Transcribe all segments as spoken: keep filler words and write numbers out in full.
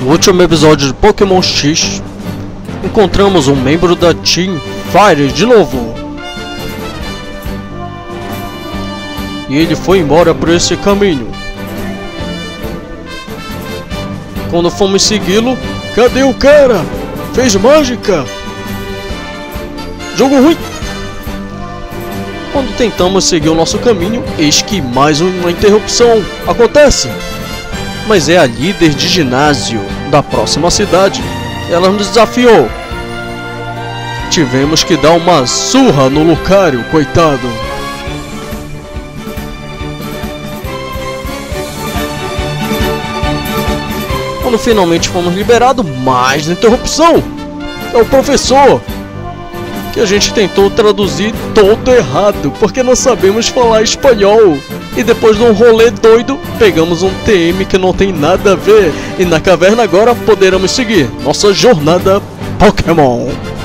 No último episódio de Pokémon X, encontramos um membro da Team Fire de novo. E ele foi embora por esse caminho. Quando fomos segui-lo, cadê o cara? Fez mágica? Jogo ruim! Quando tentamos seguir o nosso caminho, eis que mais uma interrupção acontece. Mas é a líder de ginásio da próxima cidade. Ela nos desafiou. Tivemos que dar uma surra no Lucario, coitado. Quando finalmente fomos liberados, mais interrupção. É o professor, que a gente tentou traduzir todo errado, porque não sabemos falar espanhol. E depois de um rolê doido, pegamos um T M que não tem nada a ver. E na caverna agora poderemos seguir nossa jornada Pokémon.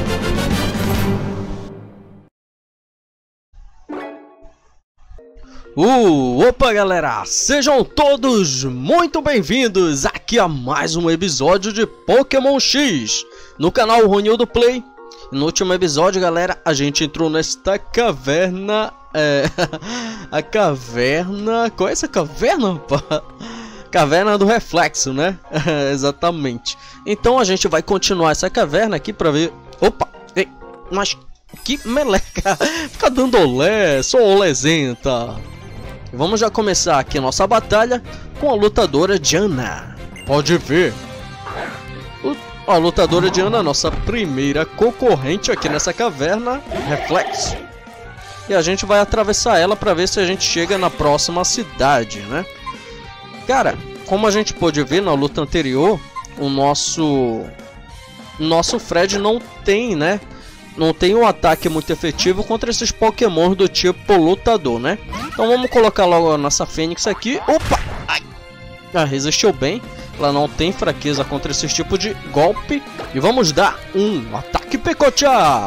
Uh, opa galera, sejam todos muito bem-vindos aqui a mais um episódio de Pokémon X no canal Ronildo Play. No último episódio, galera, a gente entrou nesta caverna, é, a caverna, qual é essa caverna? Caverna do Reflexo, né? Exatamente. Então a gente vai continuar essa caverna aqui pra ver, opa, ei, mas que meleca, fica dando olé, sou olezenta. Vamos já começar aqui a nossa batalha com a lutadora Diana. Pode ver. A lutadora Diana, nossa primeira concorrente aqui nessa caverna Reflexo. E a gente vai atravessar ela para ver se a gente chega na próxima cidade, né? Cara, como a gente pôde ver na luta anterior, o nosso nosso Fred não tem, né? Não tem um ataque muito efetivo contra esses Pokémon do tipo lutador, né? Então vamos colocar logo a nossa Fênix aqui. Opa! Ai! Ah, resistiu bem. Ela não tem fraqueza contra esse tipo de golpe. E vamos dar um ataque Picocha!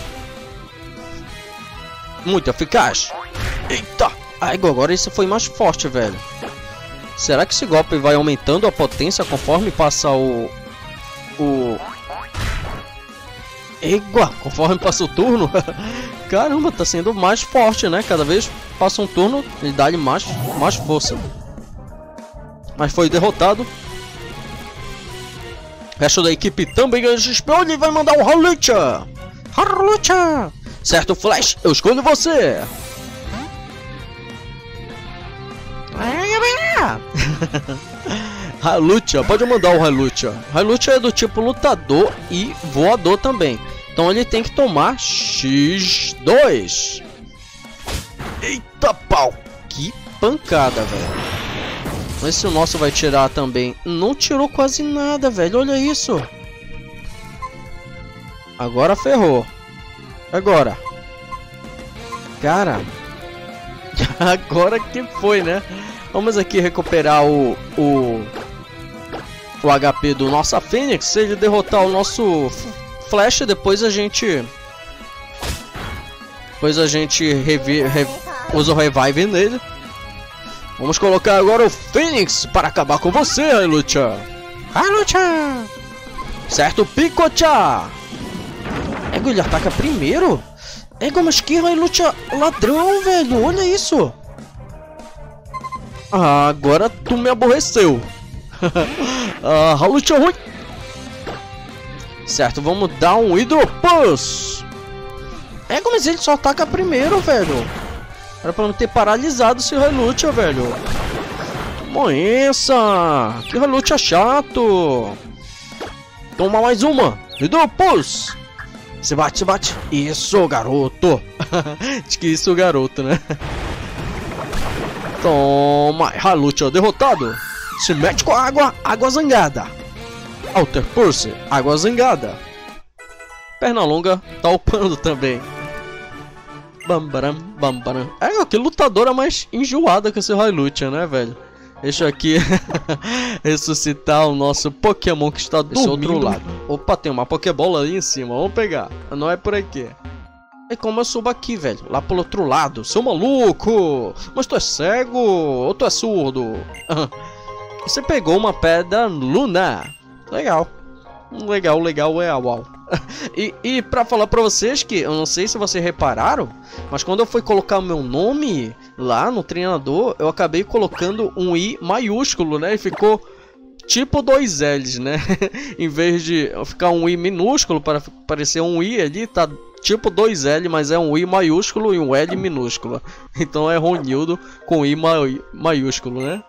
Muito eficaz. Eita! Ai, agora esse foi mais forte, velho. Será que esse golpe vai aumentando a potência conforme passa o... O... Égua! Conforme passa o turno? Caramba, tá sendo mais forte, né? Cada vez passa um turno e dá-lhe mais, mais força. Mas foi derrotado. O resto da equipe também ganha X P. Ele vai mandar o Hawlucha! Hawlucha! Certo, Flash, eu escolho você! Hawlucha, pode mandar o Hawlucha. Hawlucha é do tipo lutador e voador também. Então ele tem que tomar X dois. Eita pau! Que pancada, velho. Mas se o nosso vai tirar também. Não tirou quase nada, velho. Olha isso. Agora ferrou. Agora. Cara. Agora que foi, né? Vamos aqui recuperar o... O, o H P do nossa Fênix. Se ele derrotar o nosso Flash, depois a gente... Depois a gente revi, re, usa o Revive nele. Vamos colocar agora o Fênix para acabar com você, Hawlucha. Hawlucha! Certo, Picocha! Ego, ele ataca primeiro? Ego, mas que Hawlucha ladrão, velho! Olha isso! Ah, agora tu me aborreceu. Ah, Hawlucha ruim! Certo, vamos dar um Hydropulse. Ego, mas ele só ataca primeiro, velho. Era pra não ter paralisado esse Hawlucha, velho. Moença! Que Hawlucha chato! Toma mais uma! Hydropulse! Se bate, se bate! Isso, garoto! Acho que isso, garoto, né? Toma! Hawlucha derrotado! Se mete com a água! Água zangada! Alter Pulse! Água zangada! Pernalonga tá upando também. Bambaram, bambaram. É, que lutadora mais enjoada que esse Hawlucha, né, velho? Deixa eu aqui ressuscitar o nosso Pokémon que está do outro lado. Opa, tem uma Pokébola ali em cima. Vamos pegar. Não é por aqui. E como eu subo aqui, velho? Lá pelo outro lado. Seu maluco! Mas tu é cego ou tu é surdo? Você pegou uma pedra Luna. Legal. Legal, legal, é uau. E, e pra falar pra vocês que, eu não sei se vocês repararam, mas quando eu fui colocar o meu nome lá no treinador, eu acabei colocando um I maiúsculo, né? E ficou tipo dois L's, né? Em vez de ficar um I minúsculo para parecer um I ali, tá tipo dois L, mas é um I maiúsculo e um L minúsculo. Então é Ronildo com I ma maiúsculo, né?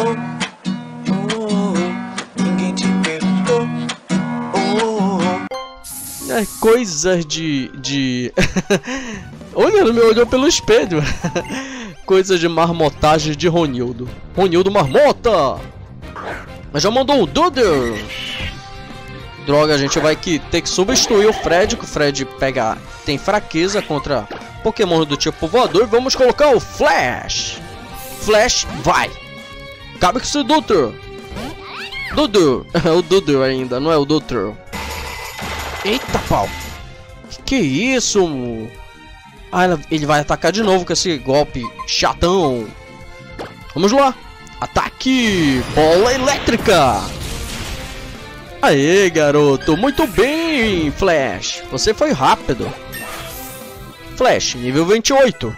É, coisas de... de... Olha, ele me olhou pelo espelho. Coisas de marmotagem de Ronildo. Ronildo Marmota! Mas já mandou o Dudu! Droga, a gente vai que ter que substituir o Fred, que o Fred pega, tem fraqueza contra Pokémon do tipo voador. E vamos colocar o Flash! Flash, vai! Cabe com esse Dudu! Dudu! O Dudu ainda, não é o Dudu. Eita pau! Que que é isso? Ah, ele vai atacar de novo com esse golpe chatão. Vamos lá! Ataque! Bola elétrica! Aê, garoto! Muito bem, Flash! Você foi rápido. Flash, nível vinte e oito.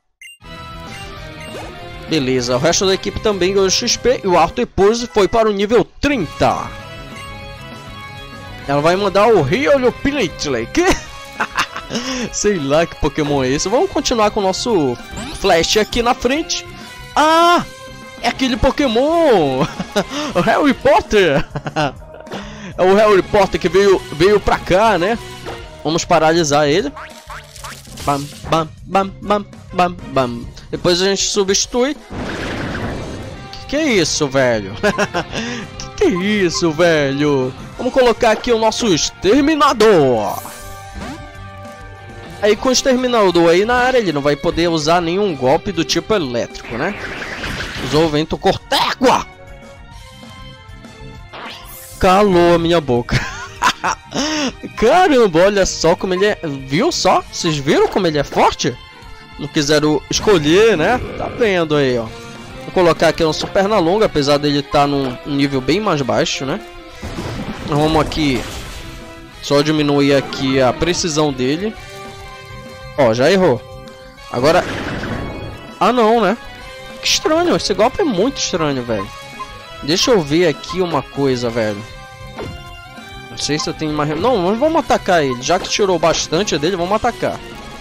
Beleza, o resto da equipe também ganhou X P e o Arthur Pulse foi para o nível trinta. Ela vai mandar o Riolu Piletley. Que? Sei lá que Pokémon é esse. Vamos continuar com o nosso Flash aqui na frente. Ah! É aquele Pokémon! O Harry Potter! É o Harry Potter que veio, veio pra cá, né? Vamos paralisar ele. Bam, bam, bam, bam, bam, bam. Depois a gente substitui. Que que é isso, velho? Que que é isso, velho? Vamos colocar aqui o nosso Exterminador. Aí com o Exterminador aí na área, ele não vai poder usar nenhum golpe do tipo elétrico, né? Usou o Vento Cortégua. Calou a minha boca. Caramba, olha só como ele é. Viu só? Vocês viram como ele é forte? Não quiseram escolher, né? Tá vendo aí, ó. Vou colocar aqui um Supernalonga, apesar dele estar num nível bem mais baixo, né? Vamos aqui só diminuir aqui a precisão dele. Ó, já errou. Agora... Ah, não, né? Que estranho, esse golpe é muito estranho, velho. Deixa eu ver aqui uma coisa, velho. Não sei se eu tenho mais... Não, mas vamos atacar ele. Já que tirou bastante dele, vamos atacar.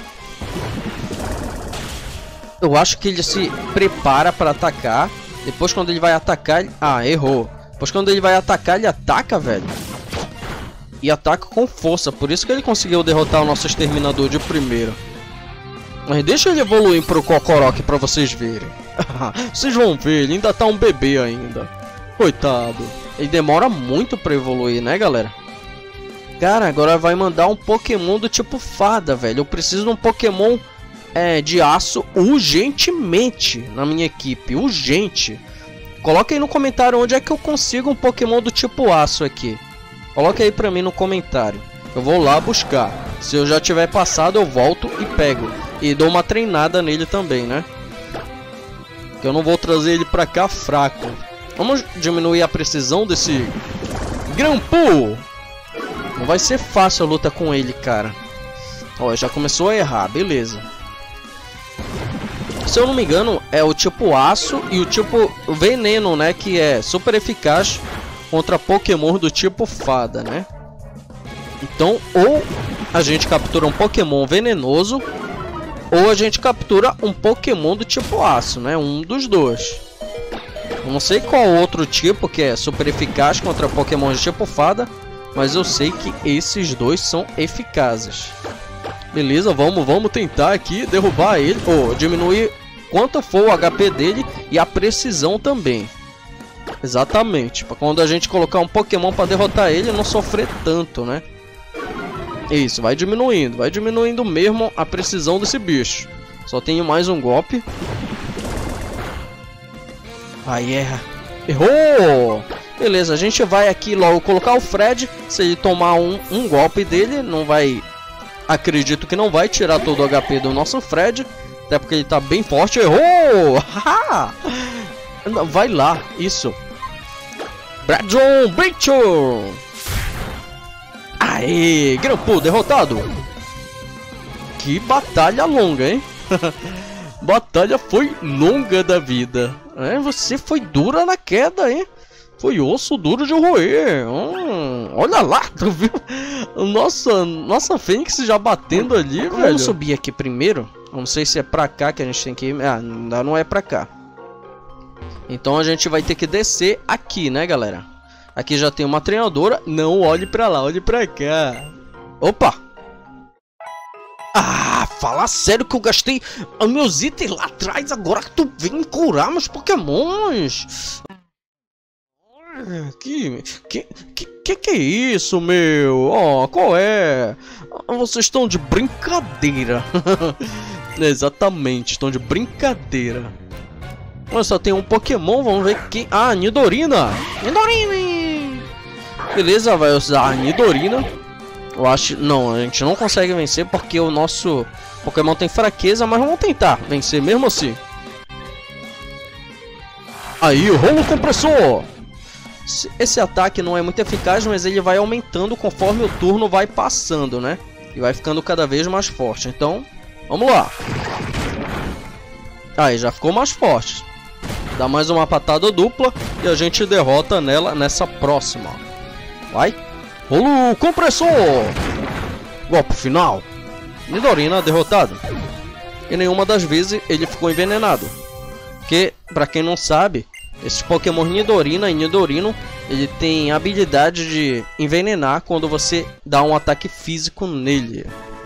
Eu acho que ele se prepara para atacar. Depois quando ele vai atacar... Ele... Ah, errou. Depois quando ele vai atacar, ele ataca, velho. E ataca com força. Por isso que ele conseguiu derrotar o nosso Exterminador de primeiro. Mas deixa ele evoluir pro Kokorok pra vocês verem. Vocês vão ver, ele ainda tá um bebê ainda. Coitado. Ele demora muito pra evoluir, né, galera? Cara, agora vai mandar um Pokémon do tipo fada, velho. Eu preciso de um Pokémon é, de aço urgentemente na minha equipe. Urgente. Coloca aí no comentário onde é que eu consigo um Pokémon do tipo aço aqui. Coloca aí pra mim no comentário. Eu vou lá buscar. Se eu já tiver passado, eu volto e pego. E dou uma treinada nele também, né? Que eu não vou trazer ele pra cá fraco. Vamos diminuir a precisão desse Grampu. Não vai ser fácil a luta com ele, cara. Ó, já começou a errar, beleza. Se eu não me engano, é o tipo aço e o tipo veneno, né? Que é super eficaz contra Pokémon do tipo fada, né? Então, ou a gente captura um Pokémon venenoso, ou a gente captura um Pokémon do tipo aço, né? Um dos dois. Eu não sei qual outro tipo que é super eficaz contra Pokémon de tipo fada, mas eu sei que esses dois são eficazes. Beleza, vamos, vamos tentar aqui derrubar ele, ou diminuir quanto for o H P dele e a precisão também. Exatamente, para quando a gente colocar um Pokémon para derrotar ele, não sofrer tanto, né? Isso, vai diminuindo, vai diminuindo mesmo a precisão desse bicho. Só tenho mais um golpe. Aí erra. Errou! Beleza, a gente vai aqui logo colocar o Fred. Se ele tomar um, um golpe dele, não vai... Acredito que não vai tirar todo o H P do nosso Fred. Até porque ele tá bem forte. Errou! Vai lá, isso. Bradron Bicho! Aê, Grampo derrotado! Que batalha longa, hein? Batalha foi longa da vida. É, você foi dura na queda, hein? Foi osso duro de roer. Hum, olha lá, tu viu? Nossa, nossa Fênix já batendo ali, velho. Vamos subir aqui primeiro. Não sei se é pra cá que a gente tem que ir. Ah, ainda não é pra cá. Então a gente vai ter que descer aqui, né, galera? Aqui já tem uma treinadora. Não olhe pra lá, olhe pra cá. Opa! Ah, fala sério que eu gastei os meus itens lá atrás. Agora que tu vem curar meus pokémons. Que, que, que, que que é isso, meu? Ó, oh, qual é? Vocês estão de brincadeira. Exatamente, estão de brincadeira. Olha, só tem um Pokémon, vamos ver quem... Ah, Nidorina! Nidorina! Beleza, vai usar a Nidorina. Eu acho... Não, a gente não consegue vencer porque o nosso Pokémon tem fraqueza, mas vamos tentar vencer mesmo assim. Aí, rolo compressor! Esse ataque não é muito eficaz, mas ele vai aumentando conforme o turno vai passando, né? E vai ficando cada vez mais forte. Então, vamos lá. Aí, já ficou mais forte. Dá mais uma patada dupla e a gente derrota nela nessa próxima. Vai. Rolo compressor! Golpe final. Nidorina derrotado. E nenhuma das vezes ele ficou envenenado. Porque, pra quem não sabe, esse Pokémon Nidorina e Nidorino, ele tem a habilidade de envenenar quando você dá um ataque físico nele.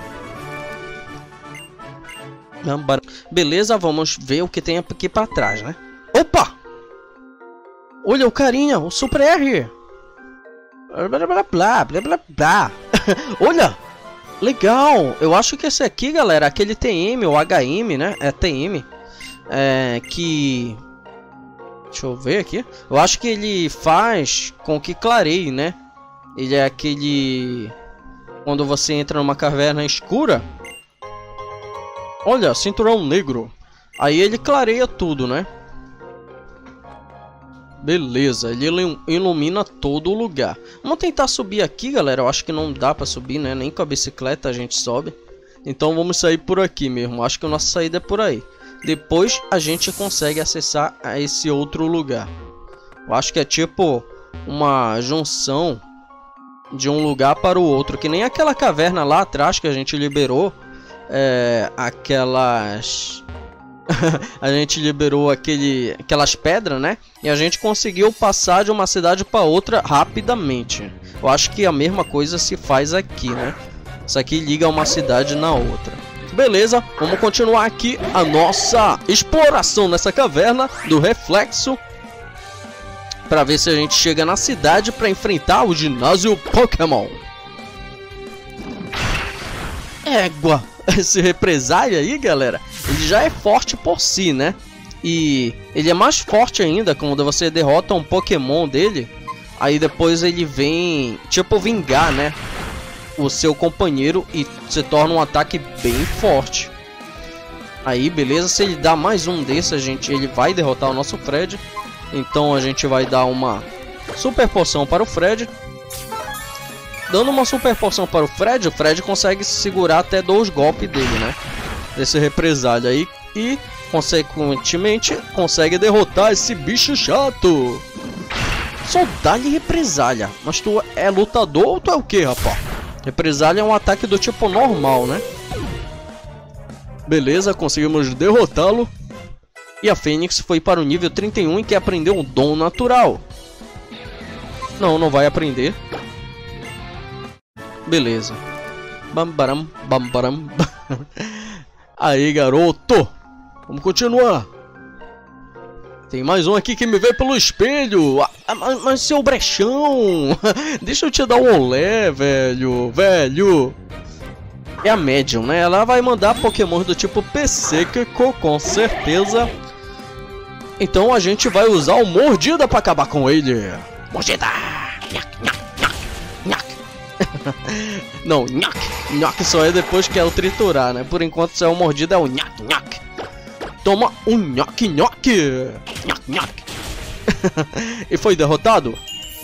Beleza, vamos ver o que tem aqui pra trás, né? Opa! Olha o carinha, o Super R! Blá blá blá blá blá blá. Olha! Legal! Eu acho que esse aqui, galera, aquele T M ou H M, né? É T M. É que... Deixa eu ver aqui. Eu acho que ele faz com que clareie, né? Ele é aquele... Quando você entra numa caverna escura. Olha, cinturão negro. Aí ele clareia tudo, né? Beleza, ele ilumina todo o lugar. Vamos tentar subir aqui, galera. Eu acho que não dá pra subir, né? Nem com a bicicleta a gente sobe. Então vamos sair por aqui mesmo. Acho que a nossa saída é por aí. Depois a gente consegue acessar a esse outro lugar. Eu acho que é tipo uma junção de um lugar para o outro. Que nem aquela caverna lá atrás que a gente liberou. É, aquelas... a gente liberou aquele, aquelas pedras, né? E a gente conseguiu passar de uma cidade para outra rapidamente. Eu acho que a mesma coisa se faz aqui, né? Isso aqui liga uma cidade na outra. Beleza, vamos continuar aqui a nossa exploração nessa caverna do reflexo. Para ver se a gente chega na cidade para enfrentar o ginásio Pokémon. Égua! Esse represália aí, galera, ele já é forte por si, né? E ele é mais forte ainda quando você derrota um Pokémon dele. Aí depois ele vem, tipo, vingar, né? O seu companheiro e se torna um ataque bem forte. Aí, beleza, se ele dá mais um desses, a gente, ele vai derrotar o nosso Fred. Então a gente vai dar uma super poção para o Fred. Dando uma super poção para o Fred, o Fred consegue segurar até dois golpes dele, né? Desse represália aí. E, consequentemente, consegue derrotar esse bicho chato. Só dá-lhe represália. Mas tu é lutador ou tu é o que, rapaz? Represália é um ataque do tipo normal, né? Beleza, conseguimos derrotá-lo. E a Fênix foi para o nível trinta e um e que aprendeu um dom natural. Não, não vai aprender. Beleza. Bambaram, bambaram. Aí, garoto. Vamos continuar. Tem mais um aqui que me vê pelo espelho. Ah, mas, mas seu brechão. Deixa eu te dar um olé, velho. Velho. É a Medium, né? Ela vai mandar Pokémon do tipo Psíquico, com certeza. Então a gente vai usar o Mordida para acabar com ele. Mordida. Não, nhaque. Nhaque só é depois que é o triturar, né? Por enquanto só é o Mordida, é o nhaque, nhaque. Toma um nhaque, nhaque. Nhaque, nhaque. E foi derrotado?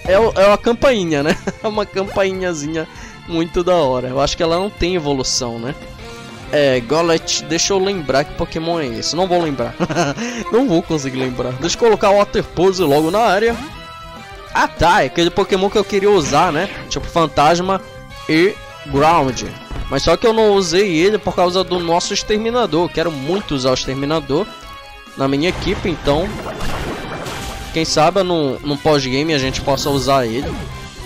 é, é uma campainha, né? É uma campainhazinha muito da hora. Eu acho que ela não tem evolução, né? É, Golett, deixa eu lembrar que Pokémon é esse. Não vou lembrar. Não vou conseguir lembrar. Deixa eu colocar o Water Pose logo na área. Ah tá, é aquele Pokémon que eu queria usar, né? Tipo Fantasma e Ground. Mas só que eu não usei ele por causa do nosso Exterminador. Quero muito usar o Exterminador na minha equipe, então quem sabe no, no pós-game a gente possa usar ele.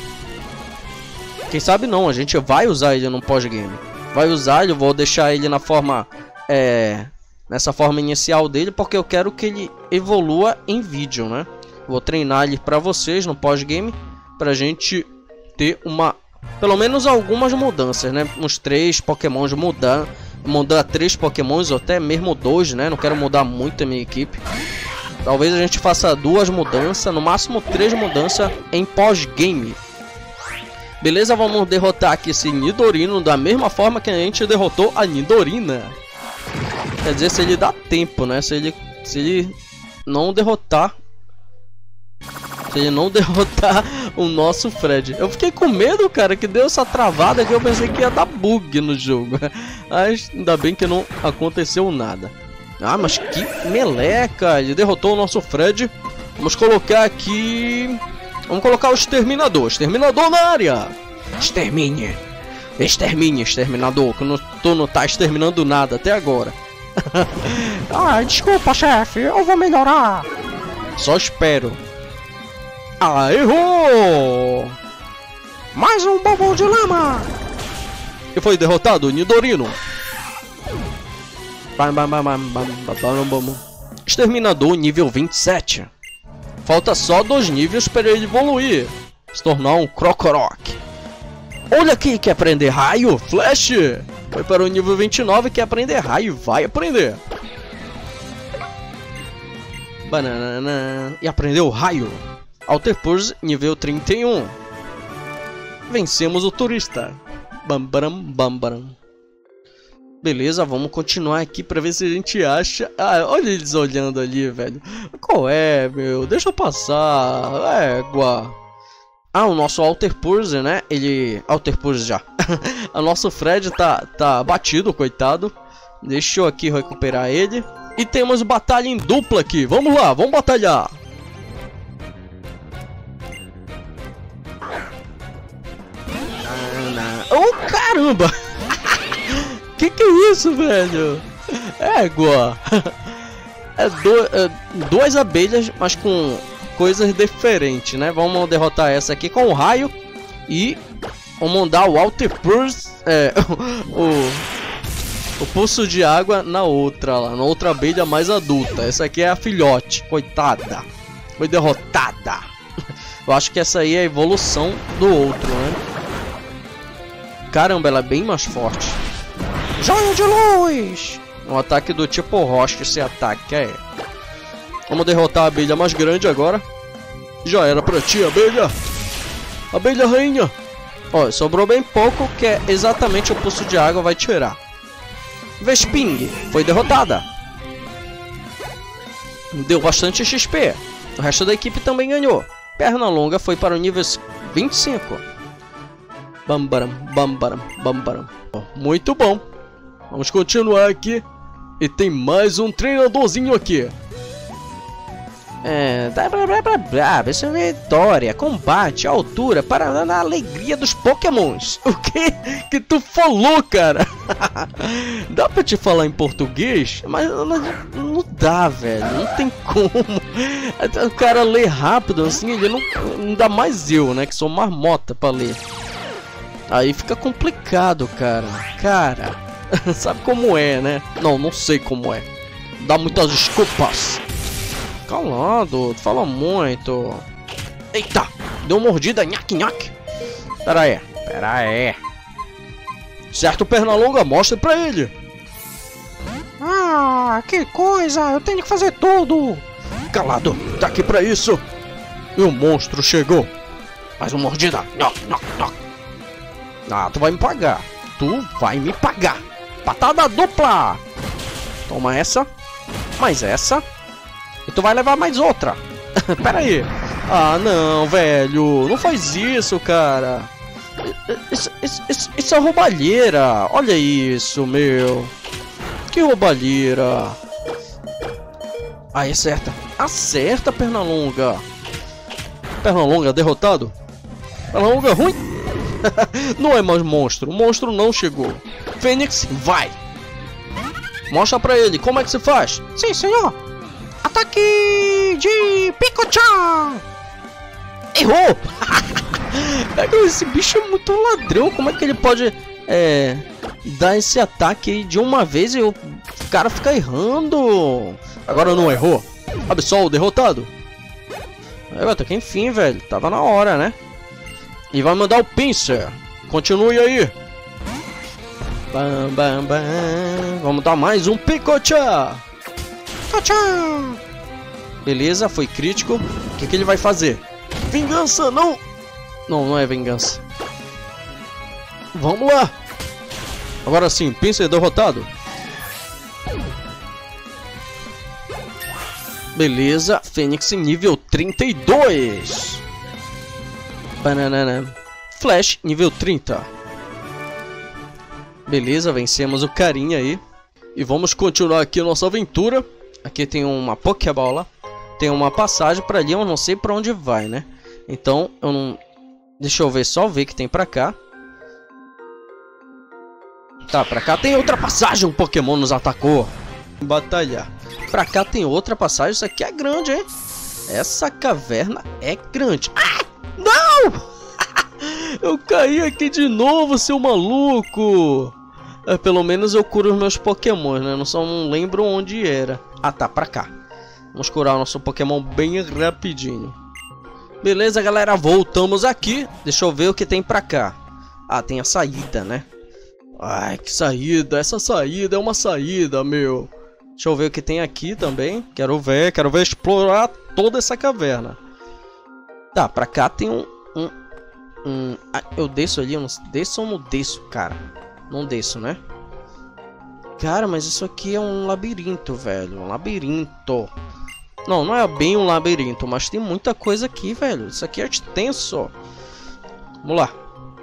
Quem sabe não, a gente vai usar ele no pós-game. Vai usar ele, eu vou deixar ele na forma é, nessa forma inicial dele, porque eu quero que ele evolua em vídeo, né? Vou treinar ele pra vocês no pós-game, pra gente ter uma, pelo menos algumas mudanças, né? Uns três Pokémons mudar, mudar três Pokémons ou até mesmo dois, né? Não quero mudar muito a minha equipe. Talvez a gente faça duas mudanças, no máximo três mudanças em pós-game. Beleza, vamos derrotar aqui esse Nidorino da mesma forma que a gente derrotou a Nidorina. Quer dizer, se ele dá tempo, né? Se ele, se ele não derrotar... Se ele não derrotar o nosso Fred. Eu fiquei com medo, cara, que deu essa travada que eu pensei que ia dar bug no jogo. Mas ainda bem que não aconteceu nada. Ah, mas que meleca! Ele derrotou o nosso Fred. Vamos colocar aqui... Vamos colocar o Exterminador. Exterminador na área! Extermine! Extermine, Exterminador, que não, tu não tá exterminando nada até agora. Ah, desculpa, chefe, eu vou melhorar. Só espero. Ah, errou! Mais um bobo de lama! E foi derrotado o Nidorino. Bam, bam, bam, bam, bam, bam, bam. Exterminador nível vinte e sete. Falta só dois níveis para ele evoluir. Se tornar um Krokorok. Olha aqui, quer aprender raio? Flash! Foi para o nível vinte e nove, quer aprender raio. Vai aprender. Banana. E aprendeu raio. Alter Pulse nível trinta e um. Vencemos o turista. Bambaram, bambaram. Beleza, vamos continuar aqui pra ver se a gente acha... Ah, olha eles olhando ali, velho. Qual é, meu? Deixa eu passar. Égua. Ah, o nosso Alter Pulse, né? Ele... Alter Pulse já. O nosso Fred tá, tá batido, coitado. Deixa eu aqui recuperar ele. E temos batalha em dupla aqui. Vamos lá, vamos batalhar. Oh, caramba! Que que é isso, velho? Égua! É, do, é duas abelhas, mas com coisas diferentes, né? Vamos derrotar essa aqui com o raio. E vamos mandar o Alter Pulse, é, o, o pulso de água na outra lá, na outra abelha mais adulta. Essa aqui é a filhote, coitada. Foi derrotada. Eu acho que essa aí é a evolução do outro, né? Caramba, ela é bem mais forte. Joio de luz! Um ataque do tipo rocha, esse ataque é. Vamos derrotar a abelha mais grande agora. Já era pra ti, abelha. Abelha rainha. Ó, sobrou bem pouco, que é exatamente o pulso de água vai tirar. Vesping foi derrotada. Deu bastante X P. O resto da equipe também ganhou. Pernalonga foi para o nível vinte e cinco. Bambaram, bambaram, bambaram. Muito bom. Vamos continuar aqui. E tem mais um treinadorzinho aqui. É, blá blá blá blá blá, isso é vitória, combate, altura, para na alegria dos pokémons. O que que tu falou, cara? Dá pra te falar em português? Mas não, não dá, velho, não tem como. O cara lê rápido assim, ele não, não dá mais eu, né, que sou marmota pra ler. Aí fica complicado, cara. Cara, sabe como é, né? Não, não sei como é. Dá muitas desculpas. Calado, tu fala muito. Eita, deu mordida, nhaque, nhaque. Pera aí, pera aí. Certo, Pernalonga, mostra pra ele. Ah, que coisa, eu tenho que fazer tudo. Calado, tá aqui pra isso. E o monstro chegou. Mais uma mordida. Nhaque, nhaque, nhaque. Ah, tu vai me pagar. Tu vai me pagar. Patada dupla. Toma essa. Mais essa. E tu vai levar mais outra. Pera aí. Ah, não, velho. Não faz isso, cara. Isso, isso, isso, isso é roubalheira. Olha isso, meu. Que roubalheira. Aí, acerta. Acerta, Pernalonga. Pernalonga derrotado. Pernalonga ruim. Não é mais monstro. O monstro não chegou. Fênix, vai. Mostra pra ele como é que se faz. Sim, senhor. Ataque de Pikachu. Errou. Esse bicho é muito ladrão. Como é que ele pode é, dar esse ataque aí de uma vez e o cara fica errando? Agora não errou. Absol derrotado. É, até que enfim, velho. Tava na hora, né? E vai mandar o Pinsir. Continue aí. Bam, bam, bam. Vamos dar mais um Pikachu. Pikachu. Beleza, foi crítico. O que, que ele vai fazer? Vingança, não! Não, não é vingança. Vamos lá. Agora sim, Pinsir derrotado. Beleza, Fênix nível trinta e dois. Banana. Flash nível trinta. Beleza, vencemos o carinha aí. E vamos continuar aqui a nossa aventura. Aqui tem uma Pokébola. Tem uma passagem pra ali, eu não sei pra onde vai, né? Então, eu não... Deixa eu ver, só ver que tem pra cá. Tá, pra cá tem outra passagem, um Pokémon nos atacou. Batalhar. Pra cá tem outra passagem, isso aqui é grande, hein? Essa caverna é grande. Ah! Não! Eu caí aqui de novo, seu maluco. É, pelo menos eu curo os meus Pokémon, né? Eu só não lembro onde era. Ah, tá, pra cá. Vamos curar o nosso Pokémon bem rapidinho. Beleza, galera, voltamos aqui. Deixa eu ver o que tem pra cá. Ah, tem a saída, né? Ai, que saída. Essa saída é uma saída, meu. Deixa eu ver o que tem aqui também. Quero ver, quero ver explorar toda essa caverna. Tá, pra cá tem um... um, um... Ah, eu desço ali, eu não desço ou não desço, cara? Não desço, né? Cara, mas isso aqui é um labirinto, velho. Um labirinto. Não, não é bem um labirinto, mas tem muita coisa aqui, velho. Isso aqui é extenso. Vamos lá.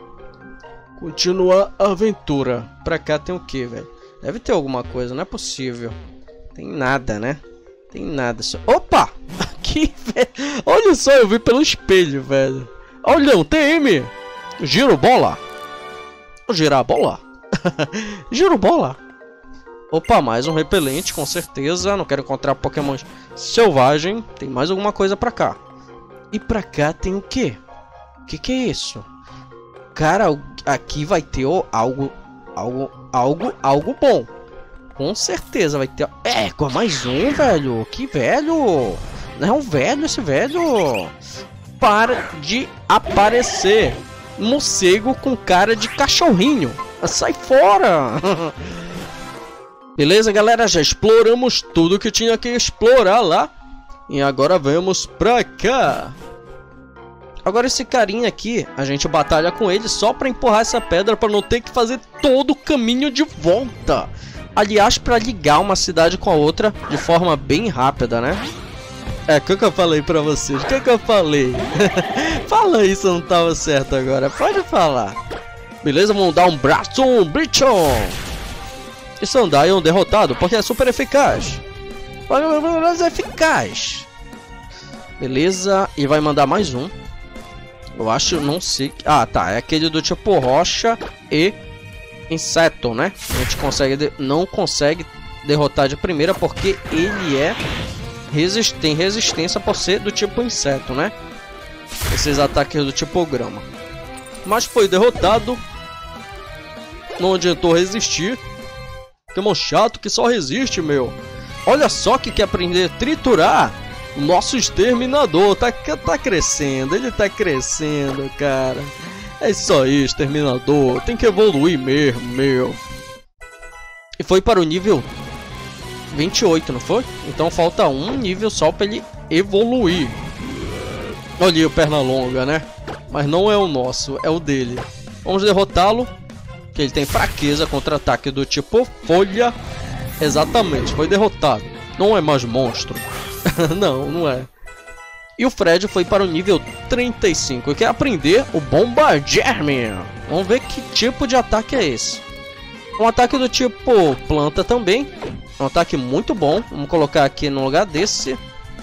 Continuar a aventura. Pra cá tem o que, velho? Deve ter alguma coisa, não é possível. Tem nada, né? Tem nada. Só... Opa! Aqui, velho. Olha só, eu vi pelo espelho, velho. Olha, um T M. Giro bola. Girar a bola. Giro bola. Opa, mais um repelente, com certeza. Não quero encontrar Pokémon selvagem. Tem mais alguma coisa pra cá. E pra cá tem o quê? O que que é isso? Cara, aqui vai ter algo... Algo... Algo... Algo bom. Com certeza vai ter... É, mais um, velho. Que velho. Não é um velho esse velho. Para de aparecer. Morcego com cara de cachorrinho. Sai fora. Beleza, galera? Já exploramos tudo que tinha que explorar lá. E agora vamos pra cá. Agora esse carinha aqui, a gente batalha com ele só pra empurrar essa pedra pra não ter que fazer todo o caminho de volta. Aliás, pra ligar uma cidade com a outra de forma bem rápida, né? É, o que, que eu falei pra vocês? O que, que eu falei? Fala isso, não tava certo agora. Pode falar. Beleza, vamos dar um braço, um Brichon. E Sandaion derrotado, porque é super eficaz. Mas é eficaz. Beleza, e vai mandar mais um. Eu acho, não sei. Ah, tá, é aquele do tipo rocha e inseto, né? A gente consegue de... não consegue derrotar de primeira porque ele é resist... tem resistência por ser do tipo inseto, né? Esses ataques do tipo grama. Mas foi derrotado. Não adiantou resistir. Pokémon chato que só resiste, meu. Olha só que quer aprender a triturar. O nosso exterminador tá, tá crescendo. Ele tá crescendo, cara. É isso aí, exterminador. Tem que evoluir mesmo, meu. E foi para o nível vinte e oito, não foi? Então falta um nível só para ele evoluir. Olha ali o Pernalonga, né? Mas não é o nosso, é o dele. Vamos derrotá-lo. Que ele tem fraqueza contra ataque do tipo folha. Exatamente, foi derrotado. Não é mais monstro. Não, não é. E o Fred foi para o nível trinta e cinco e quer aprender o Bombardier. Vamos ver que tipo de ataque é esse. Um ataque do tipo planta também. Um ataque muito bom. Vamos colocar aqui no lugar desse.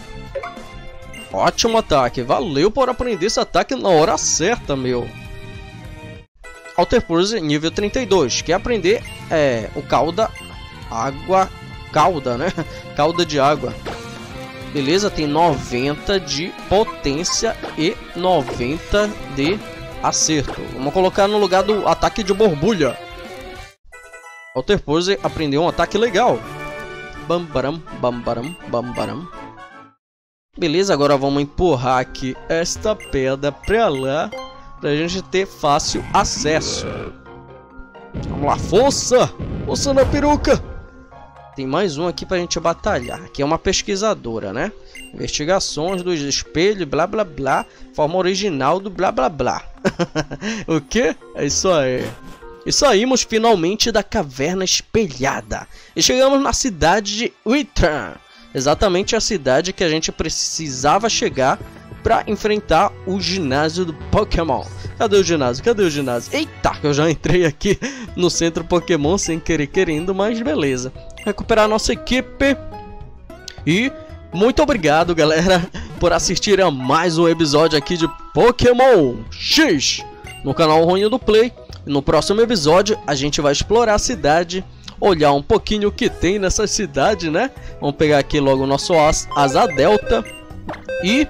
Ótimo ataque. Valeu por aprender esse ataque na hora certa, meu. Alter Pulse nível trinta e dois. Quer aprender é, o cauda... Água... Cauda, né? Cauda de água. Beleza, tem noventa de potência e noventa de acerto. Vamos colocar no lugar do ataque de borbulha. Alter Pulse aprendeu um ataque legal. Bambaram, bambaram, bambaram. Beleza, agora vamos empurrar aqui esta pedra pra lá, pra gente ter fácil acesso. Vamos lá, força! Força na peruca! Tem mais um aqui pra gente batalhar. Aqui é uma pesquisadora, né? Investigações dos espelhos, blá blá blá. Forma original do blá blá blá. O que? É isso aí. E saímos finalmente da caverna espelhada. E chegamos na cidade de Wither. Exatamente a cidade que a gente precisava chegar para enfrentar o ginásio do Pokémon. Cadê o ginásio? Cadê o ginásio? Eita, eu já entrei aqui no centro Pokémon sem querer querendo, mas beleza. Recuperar a nossa equipe. E muito obrigado, galera, por assistir a mais um episódio aqui de Pokémon X no canal Ronil do Play. E no próximo episódio a gente vai explorar a cidade, olhar um pouquinho o que tem nessa cidade, né? Vamos pegar aqui logo o nosso Asa Delta. E...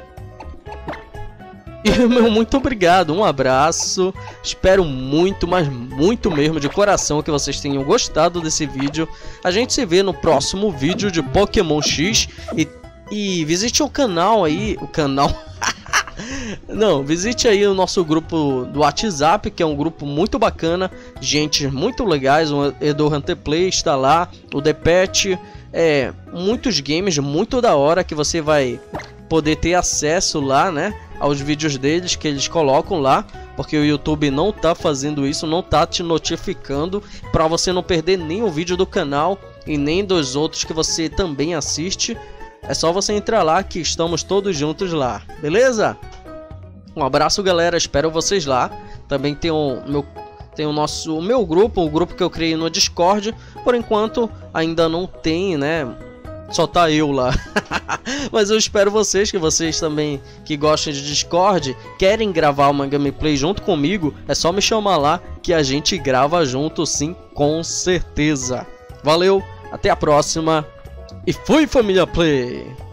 E meu muito obrigado, um abraço. Espero muito, mas muito mesmo de coração que vocês tenham gostado desse vídeo. A gente se vê no próximo vídeo de Pokémon X. E, e visite o canal aí, o canal... Não, visite aí o nosso grupo do WhatsApp, que é um grupo muito bacana, gente muito legais. O Edo Hunter Play está lá, o The Pet, é, muitos games muito da hora que você vai poder ter acesso lá, né, aos vídeos deles que eles colocam lá, porque o YouTube não tá fazendo isso, não tá te notificando para você não perder nem o vídeo do canal e nem dos outros que você também assiste. É só você entrar lá que estamos todos juntos lá, beleza? Um abraço, galera, espero vocês lá. Também tem o meu, tem o nosso, o meu grupo, o grupo que eu criei no Discord. Por enquanto ainda não tem, né? Só tá eu lá. Mas eu espero vocês, que vocês também que gostam de Discord, querem gravar uma gameplay junto comigo, é só me chamar lá que a gente grava junto sim, com certeza. Valeu, até a próxima. E fui, família Play!